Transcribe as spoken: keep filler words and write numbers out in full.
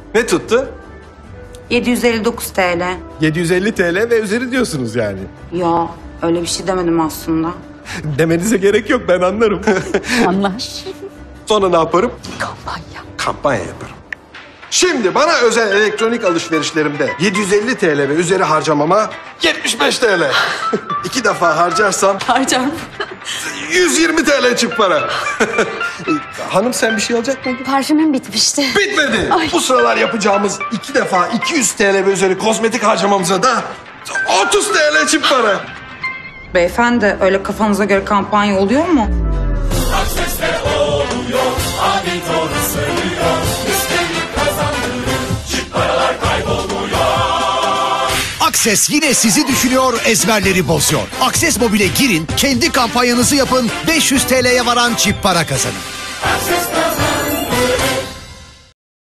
Ne tuttu? yedi yüz elli dokuz TL. yedi yüz elli TL ve üzeri diyorsunuz yani. Ya öyle bir şey demedim aslında. Demenize gerek yok, ben anlarım. Anlar. Sonra ne yaparım? Kampanya. Kampanya yaparım. Şimdi bana özel elektronik alışverişlerimde yedi yüz elli TL ve üzeri harcamama yetmiş beş TL. İki defa harcarsam Harcar. yüz yirmi TL çift para. Hanım sen bir şey alacak mıydın? Parfümüm bitmişti. Bitmedi. Bu sıralar yapacağımız iki defa iki yüz TL ve üzeri kozmetik harcamamıza da otuz TL çift para. Beyefendi öyle kafanıza göre kampanya oluyor mu? Akses'te oluyor, abi doğru söylüyor. Üstelik kazandırır, çift paralar kaybolmuyor. Akses yine sizi düşünüyor, ezberleri bozuyor. Akses Mobil'e girin, kendi kampanyanızı yapın, beş yüz TL'ye varan çift para kazanın. Akses'te